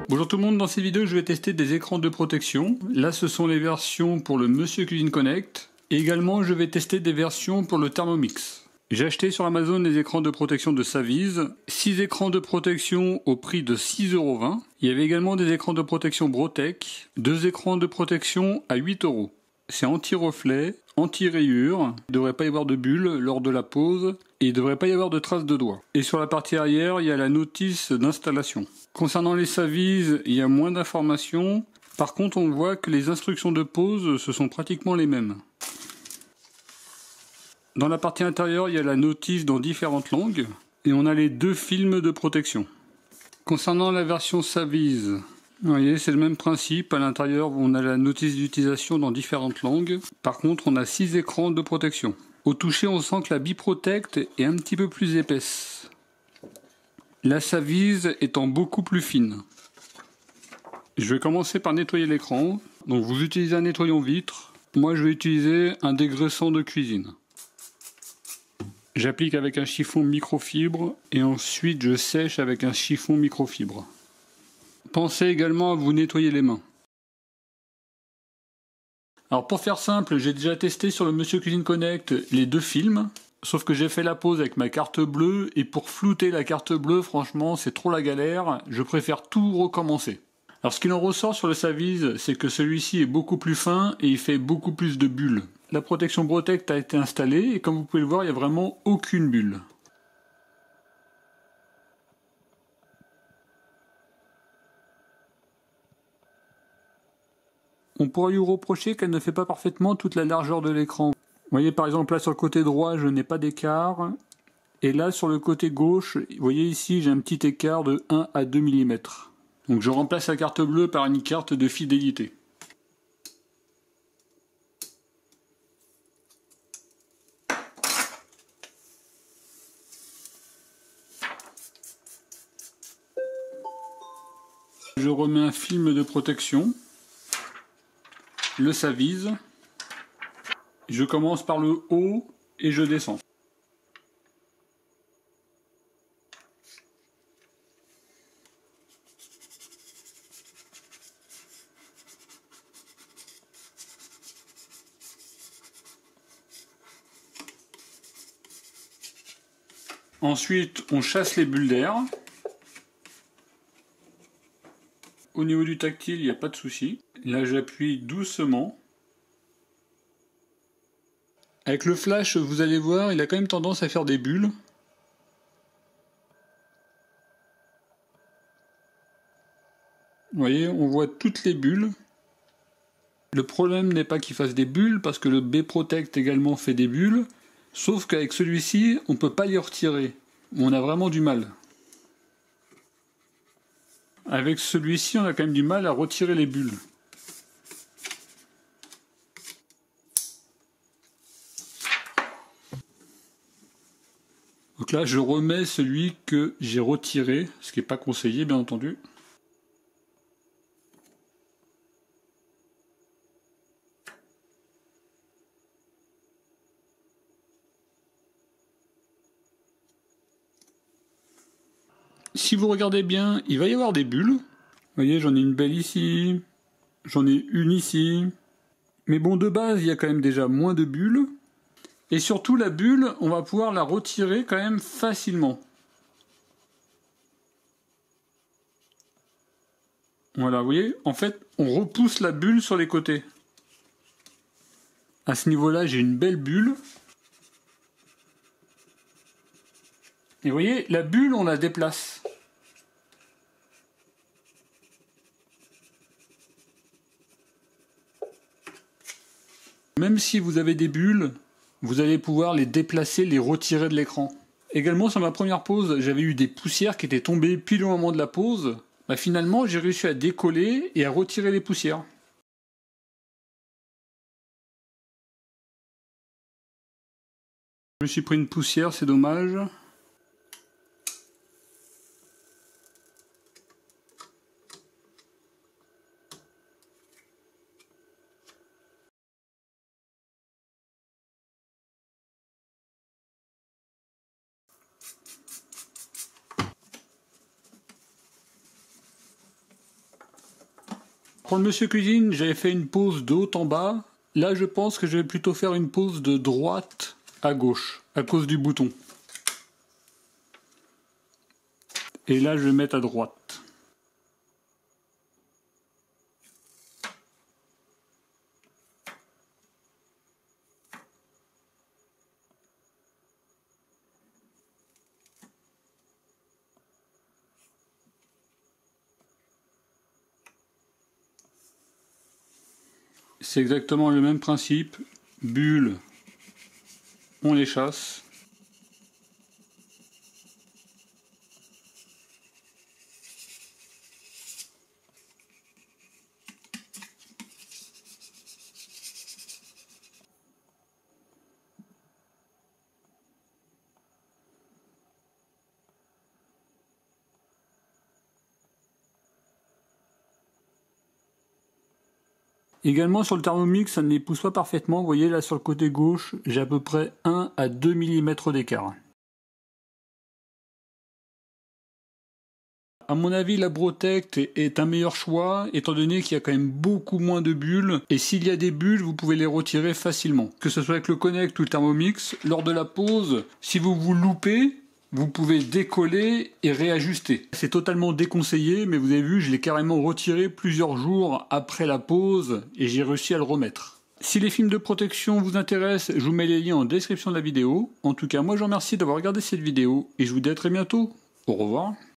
Bonjour tout le monde, dans cette vidéo je vais tester des écrans de protection. Là ce sont les versions pour le Monsieur Cuisine Connect. Et également je vais tester des versions pour le Thermomix. J'ai acheté sur Amazon les écrans de protection de Saviz. 6 écrans de protection au prix de 6,20 €. Il y avait également des écrans de protection Brotech. 2 écrans de protection à 8 €. C'est anti-reflet, anti-rayure, il ne devrait pas y avoir de bulles lors de la pose et il ne devrait pas y avoir de traces de doigts. Et sur la partie arrière, il y a la notice d'installation. Concernant les Saviz, il y a moins d'informations. Par contre, on voit que les instructions de pose, ce sont pratiquement les mêmes. Dans la partie intérieure, il y a la notice dans différentes langues et on a les 2 films de protection. Concernant la version Saviz, vous voyez, c'est le même principe. À l'intérieur, on a la notice d'utilisation dans différentes langues. Par contre, on a 6 écrans de protection. Au toucher, on sent que la Biprotect est un petit peu plus épaisse. La Saviz étant beaucoup plus fine. Je vais commencer par nettoyer l'écran. Donc vous utilisez un nettoyant vitre. Moi, je vais utiliser un dégraissant de cuisine. J'applique avec un chiffon microfibre et ensuite je sèche avec un chiffon microfibre. Pensez également à vous nettoyer les mains. Alors pour faire simple, j'ai déjà testé sur le Monsieur Cuisine Connect les 2 films, sauf que j'ai fait la pause avec ma carte bleue et pour flouter la carte bleue, franchement, c'est trop la galère, je préfère tout recommencer. Alors ce qu'il en ressort sur le Saviz, c'est que celui-ci est beaucoup plus fin et il fait beaucoup plus de bulles. La protection Brotech a été installée et comme vous pouvez le voir, il n'y a vraiment aucune bulle. On pourrait lui reprocher qu'elle ne fait pas parfaitement toute la largeur de l'écran. Vous voyez par exemple là sur le côté droit je n'ai pas d'écart. Et là sur le côté gauche, vous voyez ici j'ai un petit écart de 1 à 2 mm. Donc je remplace la carte bleue par une carte de fidélité. Je remets un film de protection. Le Saviz. Je commence par le haut et je descends. Ensuite, on chasse les bulles d'air. Au niveau du tactile, il n'y a pas de souci. Là, j'appuie doucement. Avec le flash, vous allez voir, il a quand même tendance à faire des bulles. Vous voyez, on voit toutes les bulles. Le problème n'est pas qu'il fasse des bulles, parce que le B-Protect également fait des bulles. Sauf qu'avec celui-ci, on ne peut pas les retirer. On a vraiment du mal. Avec celui-ci, on a quand même du mal à retirer les bulles. Donc là, je remets celui que j'ai retiré, ce qui n'est pas conseillé, bien entendu. Si vous regardez bien, il va y avoir des bulles. Vous voyez, j'en ai une belle ici, j'en ai une ici. Mais bon, de base, il y a quand même déjà moins de bulles. Et surtout, la bulle, on va pouvoir la retirer quand même facilement. Voilà, vous voyez, en fait, on repousse la bulle sur les côtés. À ce niveau-là, j'ai une belle bulle. Et vous voyez, la bulle, on la déplace. Même si vous avez des bulles, vous allez pouvoir les déplacer, les retirer de l'écran. Également, sur ma première pose, j'avais eu des poussières qui étaient tombées pile au moment de la pose. Bah, finalement, j'ai réussi à décoller et à retirer les poussières. Je me suis pris une poussière, c'est dommage. pour le Monsieur Cuisine, j'avais fait une pose de haut en bas. Là, je pense que je vais plutôt faire une pose de droite à gauche, à cause du bouton. Et là, je vais mettre à droite. C'est exactement le même principe. Bulles, on les chasse. Également sur le Thermomix, ça ne les pousse pas parfaitement. Vous voyez là sur le côté gauche, j'ai à peu près 1 à 2 mm d'écart. A mon avis, la Brotect est un meilleur choix, étant donné qu'il y a quand même beaucoup moins de bulles, et s'il y a des bulles, vous pouvez les retirer facilement. Que ce soit avec le Connect ou le Thermomix, lors de la pose, si vous vous loupez, vous pouvez décoller et réajuster. C'est totalement déconseillé, mais vous avez vu, je l'ai carrément retiré plusieurs jours après la pose, et j'ai réussi à le remettre. Si les films de protection vous intéressent, je vous mets les liens en description de la vidéo. En tout cas, moi je vous remercie d'avoir regardé cette vidéo, et je vous dis à très bientôt. Au revoir.